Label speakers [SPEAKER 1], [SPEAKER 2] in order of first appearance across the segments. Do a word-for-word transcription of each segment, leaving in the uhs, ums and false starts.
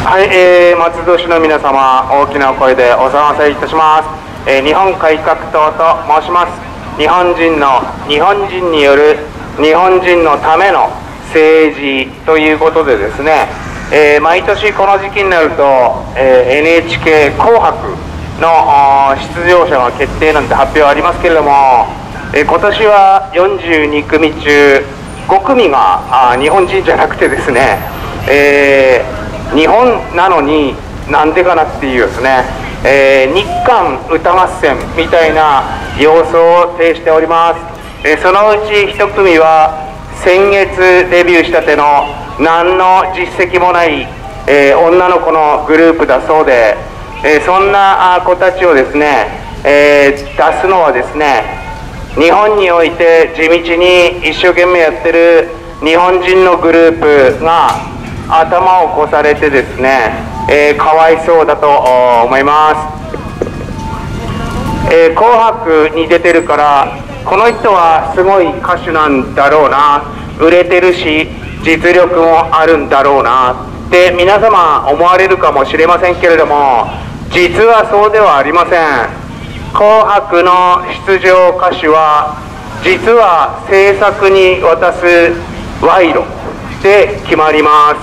[SPEAKER 1] はい、えー、松戸市の皆様、大きな声でお騒がせいたします。えー、日本改革党と申します。日本人の、日本人による日本人のための政治ということでですね、えー、毎年この時期になると、えー、エヌエイチケー 紅白の出場者が決定なんて発表ありますけれども、えー、今年はよんじゅうにくみ中ごくみがあ日本人じゃなくてですね、えー、日本なのになんでかなっていうですね、えー、日韓歌合戦みたいな様相を呈しております。えー、そのうち一組は先月デビューしたての何の実績もない、えー、女の子のグループだそうで、えー、そんな子たちをですね、えー、出すのはですね、日本において地道に一生懸命やってる日本人のグループが頭を越されてですね、えー、かわいそうだと思います。えー、紅白に出てるからこの人はすごい歌手なんだろうな、売れてるし実力もあるんだろうなって皆様思われるかもしれませんけれども、実はそうではありません。紅白の出場歌手は実は制作に渡す賄賂で決まります。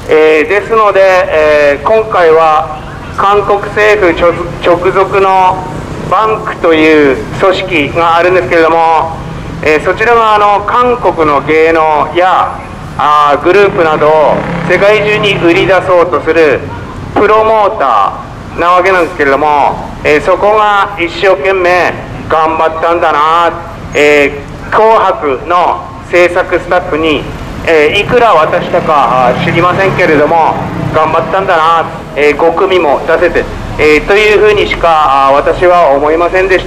[SPEAKER 1] えー、ですので、えー、今回は韓国政府直属のバンクという組織があるんですけれども、えー、そちらがあの韓国の芸能やあグループなどを世界中に売り出そうとするプロモーターなわけなんですけれども、えー、そこが一生懸命頑張ったんだな、えー、紅白の制作スタッフに、えー、いくら渡したか知りませんけれども頑張ったんだな、えー、ごくみも出せて、えー、というふうにしか私は思いませんでした。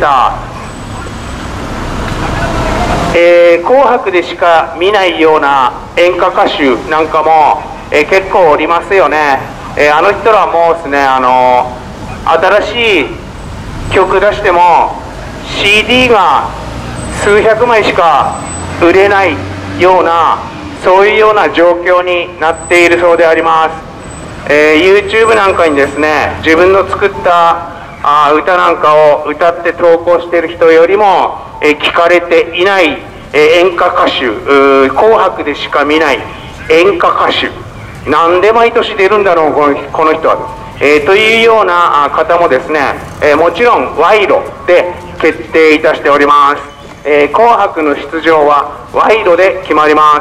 [SPEAKER 1] えー、紅白でしか見ないような演歌歌手なんかも、えー、結構おりますよね。えー、あの人らもうですね、あのー、新しい曲出しても シーディー が数百枚しか売れないような、そういうような状況になっているそうであります。えー、YouTube なんかにですね、自分の作ったあ歌なんかを歌って投稿している人よりも、えー、聞かれていない、えー、演歌歌手、紅白でしか見ない演歌歌手、なんで毎年出るんだろうこの、この人は、えー、というような方もですね、えー、もちろん賄賂で決定いたしております。えー、紅白の出場は賄賂で決まります。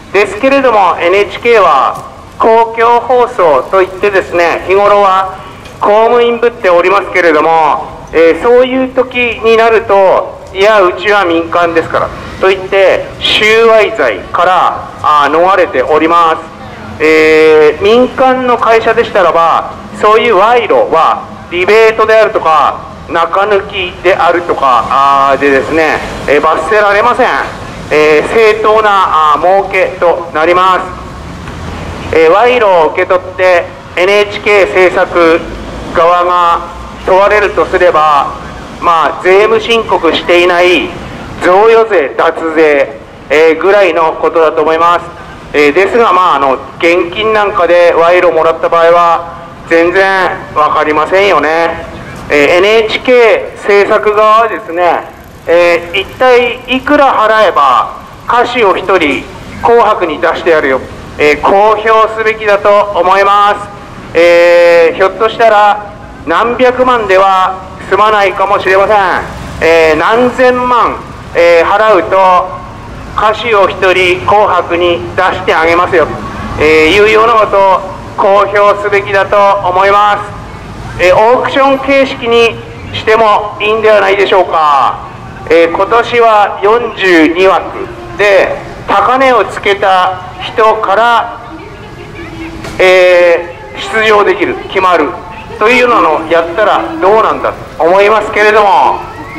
[SPEAKER 1] ですけれども エヌエイチケー は公共放送といってですね、日頃は公務員ぶっておりますけれども、えー、そういう時になると、いやうちは民間ですからといって収賄罪からあ逃れております。えー、民間の会社でしたらば、そういう賄賂はリベートであるとか中抜きであるとかあでですね、えー、罰せられません。えー、正当なあ儲けとなります。えー、賄賂を受け取って エヌエイチケー 制作側が問われるとすれば、まあ、税務申告していない贈与税脱税、えー、ぐらいのことだと思います。えー、ですが、まあ、あの現金なんかで賄賂をもらった場合は全然分かりませんよね。えー、エヌエイチケー 制作側はですね、えー、一体いくら払えば歌手を一人紅白に出してやるよ、えー、公表すべきだと思います。えー、ひょっとしたら何百万では済まないかもしれません。えー、何千万、えー、払うと歌手を一人紅白に出してあげますよ、えー、いうようなことを公表すべきだと思います。えー、オークション形式にしてもいいんではないでしょうか。えー、今年はよんじゅうにわくで高値をつけた人から、えー、出場できる、決まるというのをやったらどうなんだと思いますけれども、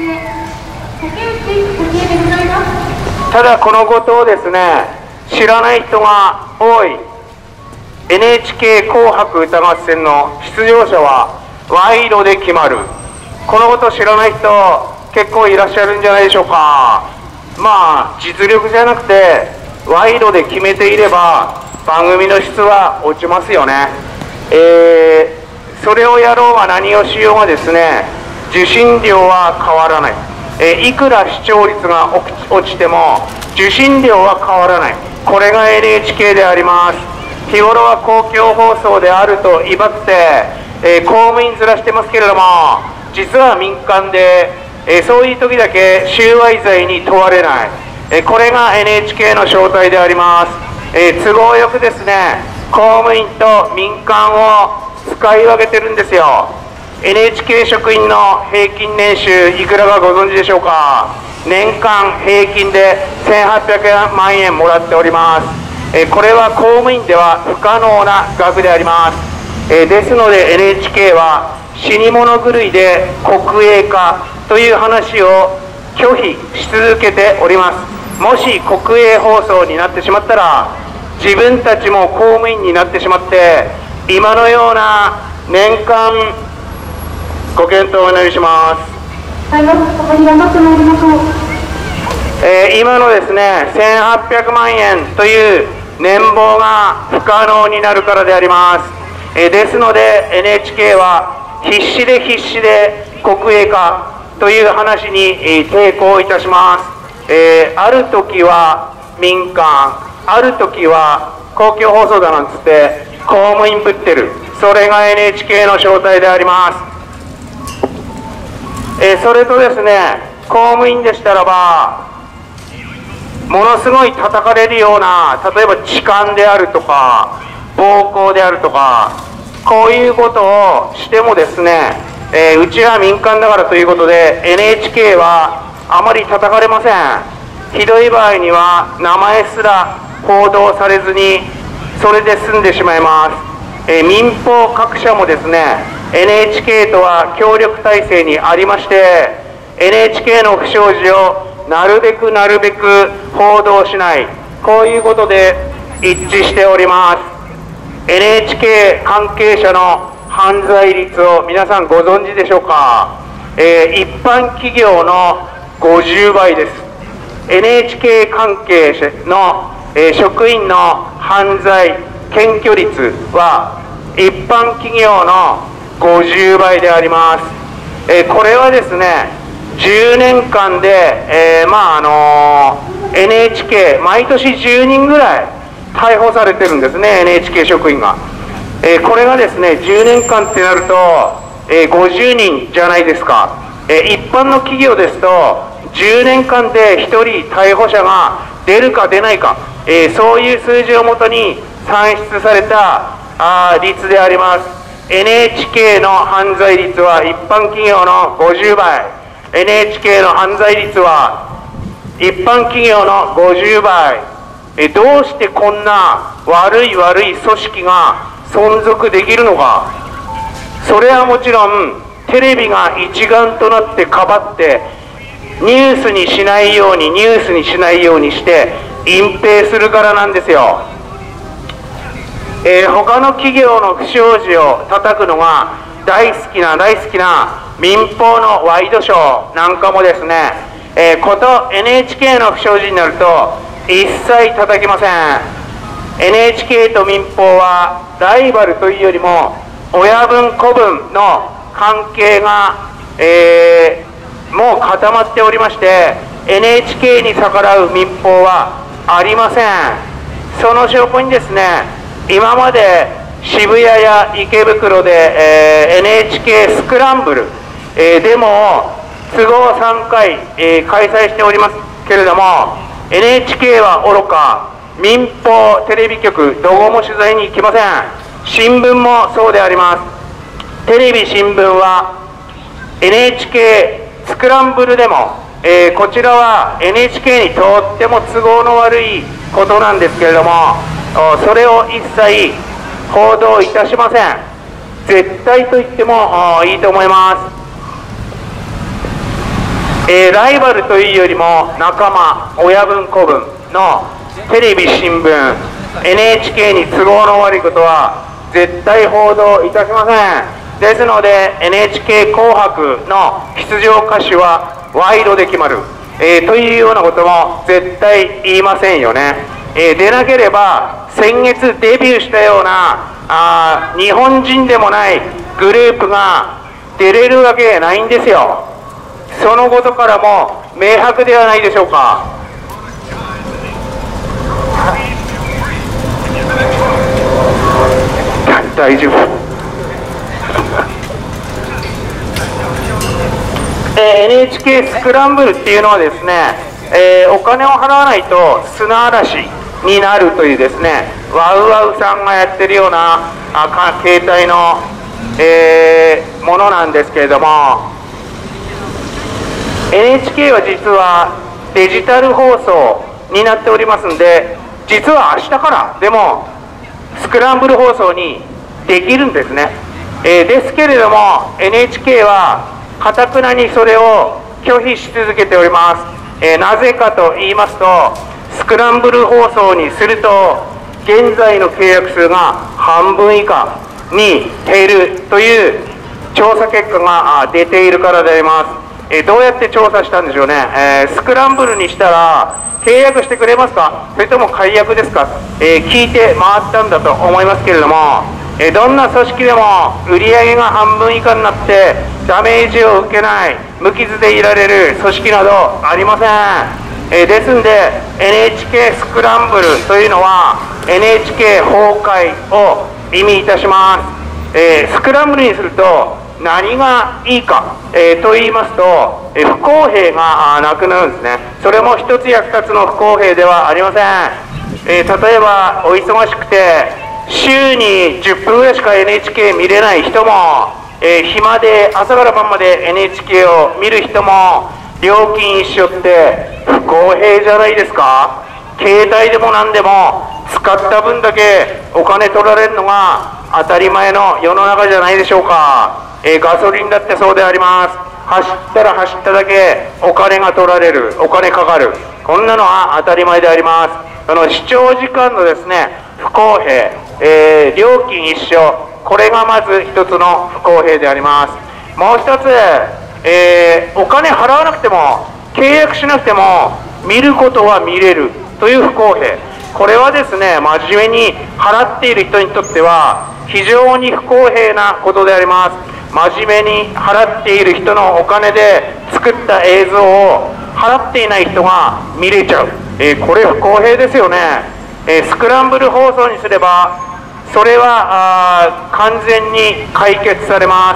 [SPEAKER 1] ただこのことをですね知らない人が多い。 エヌエイチケー 紅白歌合戦の出場者は賄賂で決まる、このことを知らない人結構いらっしゃるんじゃないでしょうか。まあ実力じゃなくて賄賂で決めていれば番組の質は落ちますよね。 えー、それをやろうが何をしようがですね、受信料は変わらない、えー、いくら視聴率が落ちても受信料は変わらない。これが エヌエイチケー であります。日頃は公共放送であると威張って、えー、公務員ずらしてますけれども、実は民間で、えー、そういう時だけ収賄罪に問われない、えー、これが エヌエイチケー の正体であります。えー、都合よくですね、公務員と民間を使い分けてるんですよ。 エヌエイチケー 職員の平均年収いくらかご存知でしょうか。年間平均でせんはっぴゃくまんえんもらっております。えー、これは公務員では不可能な額であります。えー、ですので エヌエイチケー は死に物狂いで国営化という話を拒否し続けております。もし国営放送になってしまったら、自分たちも公務員になってしまって、今のような年間ご検討お願いします。
[SPEAKER 2] はい、頑張ってまいりましょう。
[SPEAKER 1] えー、今のですね、せんはっぴゃくまんえんという年俸が不可能になるからであります。えー、ですので エヌエイチケー は必死で必死で国営化という話に、えー、抵抗いたします。えー、ある時は民間、ある時は公共放送だなんつって公務員ぶってる、それが エヌエイチケー の正体であります。えー、それとですね、公務員でしたらば、ものすごい叩かれるような、例えば痴漢であるとか暴行であるとか、こういうことをしてもですね、えー、うちは民間だからということで エヌエイチケー はあまり叩かれません。ひどい場合には名前すら報道されずにそれで済んでしまいます。えー、民放各社もですね、エヌエイチケー とは協力体制にありまして、 エヌエイチケー の不祥事をなるべくなるべく報道しない、こういうことで一致しております。 エヌエイチケー 関係者の犯罪率を皆さんご存知でしょうか。えー、一般企業のごじゅうばいです。 エヌエイチケー 関係者の、えー、職員の犯罪検挙率は一般企業のごじゅうばいであります。えー、これはですね、じゅうねんかんで、えー、まああのー、エヌエイチケー 毎年じゅうにんぐらい逮捕されてるんですね、 エヌエイチケー 職員が。えー、これがですね、じゅうねんかんってなると、えー、ごじゅうにんじゃないですか。えー、一般の企業ですとじゅうねんかんでひとり逮捕者が出るか出ないか、えー、そういう数字をもとに算出されたあ率であります。 エヌエイチケー の犯罪率は一般企業のごじゅうばい、 エヌエイチケー の犯罪率は一般企業のごじゅうばい。えどうしてこんな悪い悪い組織が存続できるのか。それはもちろんテレビが一丸となってかばってニュースにしないようにニュースにしないようにして隠蔽するからなんですよ。えー、他の企業の不祥事を叩くのが大好きな大好きな民放のワイドショーなんかもですね、えー、こと エヌエイチケー の不祥事になると一切叩きません。 エヌエイチケー と民放はライバルというよりも親分子分の関係が、えー、もう固まっておりまして、 エヌエイチケー に逆らう民放はありません。その証拠にですね、今まで渋谷や池袋で、えー、エヌエイチケー スクランブル、えー、デモを都合さんかい、えー、開催しておりますけれども、 エヌエイチケー はおろか民放テレビ局どこも取材に行きません。新聞もそうであります。テレビ新聞は エヌエイチケー スクランブルデモ、えー、こちらは エヌエイチケー にとっても都合の悪いことなんですけれども、それを一切報道いたしません。絶対と言ってもいいと思います。えー、ライバルというよりも仲間、親分子分のテレビ新聞 エヌエイチケー に都合の悪いことは絶対報道いたしません。ですので エヌエイチケー 紅白の出場歌手は賄賂で決まる、えー、というようなことも絶対言いませんよね。えー、でなければ先月デビューしたようなあ日本人でもないグループが出れるわけないんですよ。そのことからも明白ではないでしょうか。大丈夫えー、エヌエイチケー スクランブルっていうのはですね、えー、お金を払わないと砂嵐になるというですね、ワウワウさんがやってるようなあか携帯の、えー、ものなんですけれども、 エヌエイチケー は実はデジタル放送になっておりますんで、実は明日からでもスクランブル放送にできるんですね。えー、ですけれども エヌエイチケー はかたくなにそれを拒否し続けております。えー、なぜかと言いますと、スクランブル放送にすると現在の契約数が半分以下に減るという調査結果が出ているからであります。えー、どうやって調査したんでしょうね。えー、スクランブルにしたら契約してくれますか、それとも解約ですか、えー、聞いて回ったんだと思いますけれども、えー、どんな組織でも売上が半分以下になってダメージを受けない無傷でいられる組織などありません。えー、ですんで エヌエイチケー スクランブルというのは エヌエイチケー 崩壊を意味いたします。えー、スクランブルにすると何がいいか、えー、と言いますと、えー、不公平がなくなるんですね。それも一つや二つの不公平ではありません。えー、例えばお忙しくて週にじゅっぷんぐらいしか エヌエイチケー 見れない人も、えー、暇で朝から晩まで エヌエイチケー を見る人も料金一緒って不公平じゃないですか。携帯でも何でも使った分だけお金取られるのが当たり前の世の中じゃないでしょうか。えー、ガソリンだってそうであります。走ったら走っただけお金が取られる、お金かかる、こんなのは当たり前であります。その視聴時間のですね不公平、えー、料金一緒、これがまず一つの不公平であります。もう一つ、えー、お金払わなくても契約しなくても見ることは見れるという不公平、これはですね真面目に払っている人にとっては非常に不公平なことであります。真面目に払っている人のお金で作った映像を払っていない人が見れちゃう、えー、これ不公平ですよね。えー、スクランブル放送にすればそれは完全に解決されます。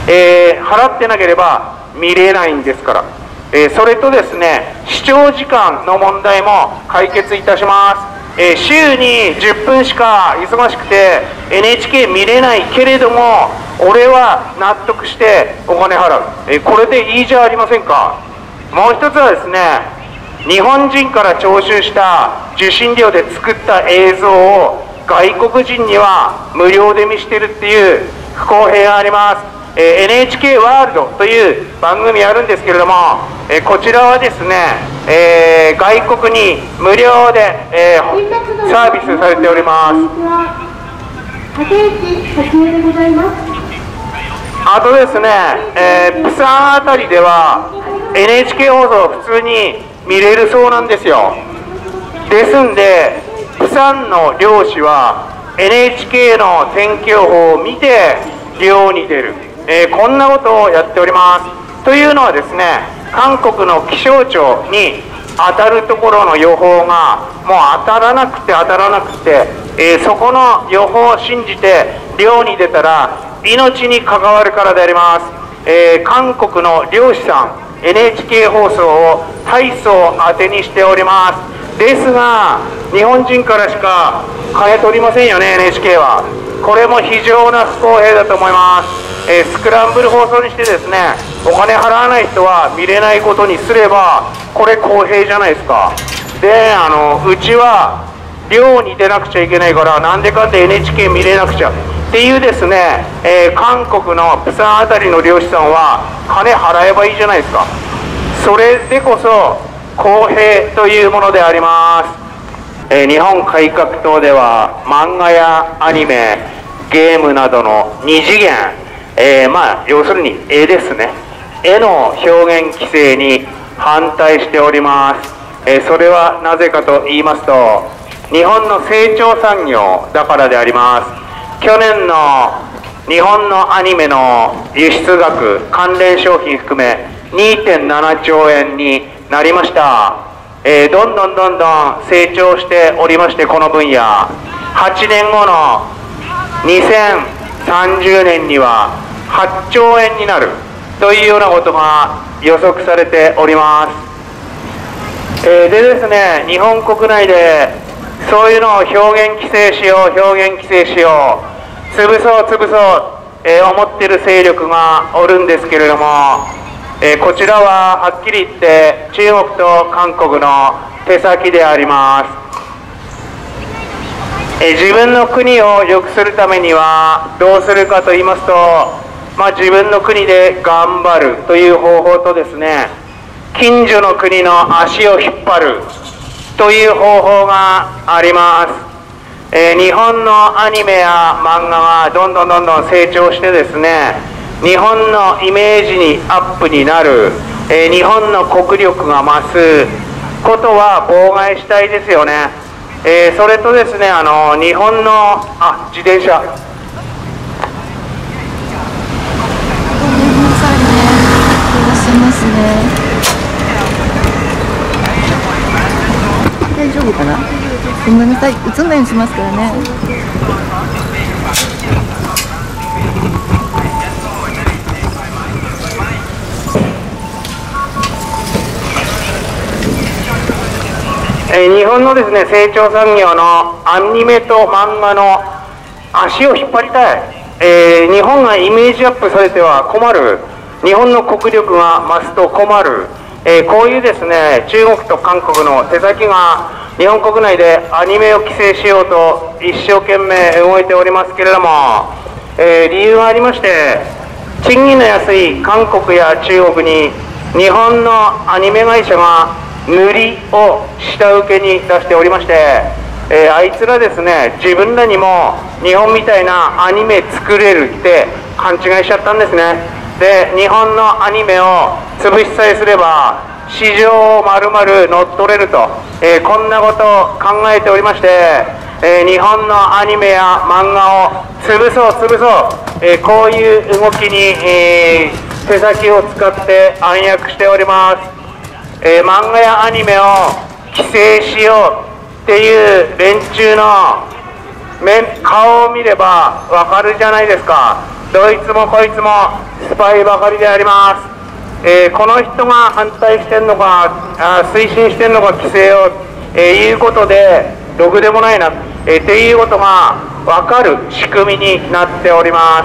[SPEAKER 1] えー、払ってなければ見れないんですから、えー、それとですね視聴時間の問題も解決いたします。えー、週にじゅっぷんしか忙しくて エヌエイチケー 見れないけれども俺は納得してお金払う、えー、これでいいじゃありませんか。もう一つはですね、日本人から徴収した受信料で作った映像を外国人には無料で見せてるっていう不公平があります。えー、エヌエイチケー ワールドという番組あるんですけれども、えー、こちらはですね、えー、外国に無料で、えー、サービスされております。あとですね、えー、プサンあたりでは エヌエイチケー 放送普通に見れるそうなんですよ。ですんでプサンの漁師は エヌエイチケー の天気予報を見て漁に出る、えー、こんなことをやっております。というのはですね、韓国の気象庁に当たるところの予報がもう当たらなくて当たらなくて、えー、そこの予報を信じて漁に出たら命に関わるからであります。えー、韓国の漁師さん エヌエイチケー 放送を大層当てにしております。ですが日本人からしか金取りませんよね エヌエイチケー は。これも非常な不公平だと思います。えー、スクランブル放送にしてですねお金払わない人は見れないことにすればこれ公平じゃないですか。であのうちは漁に出なくちゃいけないからなんでかって エヌエイチケー 見れなくちゃっていうですね、えー、韓国のプサンあたりの漁師さんは金払えばいいじゃないですか。それでこそ公平というものであります。えー、日本改革党では漫画やアニメゲームなどの二次元、えー、まあ要するに絵ですね、絵の表現規制に反対しております。えー、それはなぜかと言いますと、 日本の成長産業だからであります。去年の日本のアニメの輸出額、関連商品含め にてんななちょうえんになりました。えー、どんどんどんどん成長しておりまして、この分野はちねんごのにせんさんじゅうねんにははっちょうえんになるというようなことが予測されております。えー、でですね、日本国内でそういうのを表現規制しよう、表現規制しよう、潰そう潰そう、えー、思っている勢力がおるんですけれども、えー、こちらははっきり言って中国と韓国の手先であります。えー、自分の国を良くするためにはどうするかと言いますと、まあ、自分の国で頑張るという方法とですね、近所の国の足を引っ張るという方法があります。えー、日本のアニメや漫画がどんどんどんどん成長してですね、日本のイメージにアップになる、えー、日本の国力が増すことは妨害したいですよね。えー、それとですね、あの日本のあ自転車
[SPEAKER 3] 大丈夫かな。ごめんなさい、映んないようにしますからね。
[SPEAKER 1] えー、日本のですね成長産業のアニメと漫画の足を引っ張りたい、えー、日本がイメージアップされては困る、日本の国力が増すと困る、えー、こういうですね中国と韓国の手先が日本国内でアニメを規制しようと一生懸命動いておりますけれども、えー、理由がありまして、賃金の安い韓国や中国に日本のアニメ会社が塗りを下請けに出しておりまして、えー、あいつらですね、自分らにも日本みたいなアニメ作れるって勘違いしちゃったんですね。で、日本のアニメを潰しさえすれば市場をまるまる乗っ取れると、えー、こんなことを考えておりまして、えー、日本のアニメや漫画を潰そう潰そう、えー、こういう動きに、えー、手先を使って暗躍しております。えー、漫画やアニメを規制しようっていう連中の面顔を見ればわかるじゃないですか。どいつもこいつもスパイばかりであります。えー、この人が反対してんのかあ推進してんのか規制を、えー、いうことでろくでもないな、えー、っていうことがわかる仕組みになっております。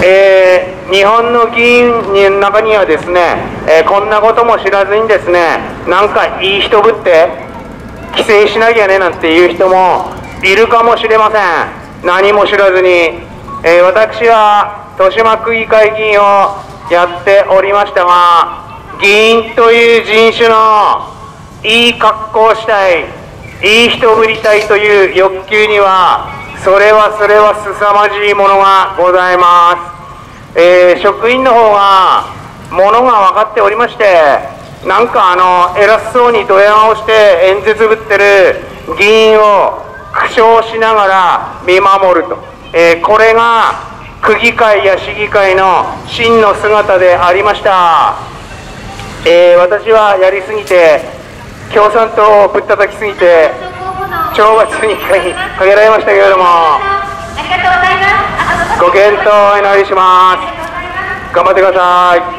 [SPEAKER 1] えー日本の議員の中にはですね、えー、こんなことも知らずにですね、なんかいい人ぶって規制しなきゃねなんていう人もいるかもしれません。何も知らずに、えー、私は豊島区議会議員をやっておりましたが、議員という人種のいい格好をしたい、いい人ぶりたいという欲求にはそれはそれは凄まじいものがございます。えー、職員の方がものが分かっておりまして、なんかあの偉そうにドヤ顔して演説ぶってる議員を苦笑しながら見守ると、えー、これが区議会や市議会の真の姿でありました。えー、私はやりすぎて共産党をぶったたきすぎて懲罰にかけられましたけれども、ご検討お祈りします。頑張ってください。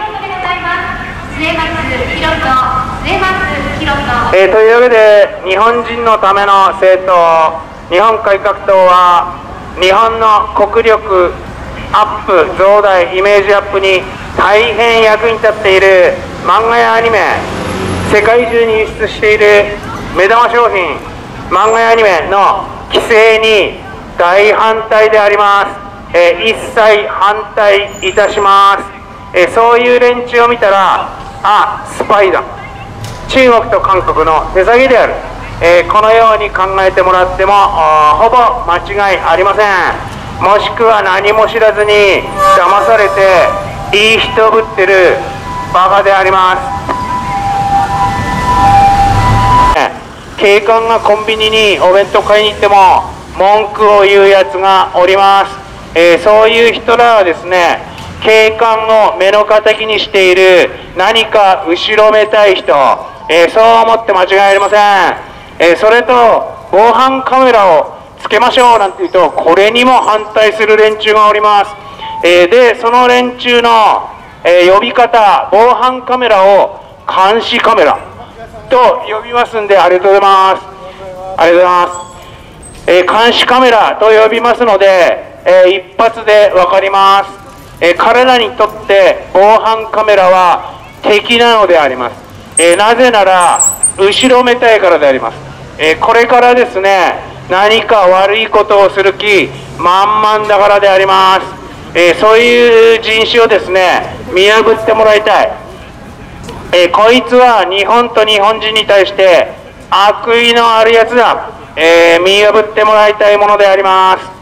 [SPEAKER 1] えー、というわけで、日本人のための政党、日本改革党は日本の国力アップ、増大、イメージアップに大変役に立っている漫画やアニメ、世界中に輸出している目玉商品、漫画やアニメの規制に大反対であります。えー、一切反対いたします。えー、そういう連中を見たら、あ、スパイだ、中国と韓国の手先である、えー、このように考えてもらってもほぼ間違いありません。もしくは何も知らずに騙されていい人ぶってるバカであります。 警官がコンビニにお弁当買いに行っても文句を言うやつがおります。えー、そういう人らはですね、警官を目の敵にしている、何か後ろめたい人、えー、そう思って間違いありません。えー、それと防犯カメラをつけましょうなんて言うと、これにも反対する連中がおります。えー、でその連中の、えー、呼び方、防犯カメラを監視カメラと呼びますんで、ありがとうございます。ありがとうございます。えー、監視カメラと呼びますので、えー、一発で分かります。えー、彼らにとって防犯カメラは敵なのであります。えー、なぜなら後ろめたいからであります。えー、これからですね、何か悪いことをする気満々だからであります。えー、そういう人種をですね、見破ってもらいたい。えー、こいつは日本と日本人に対して悪意のあるやつだ。えー、見破ってもらいたいものであります。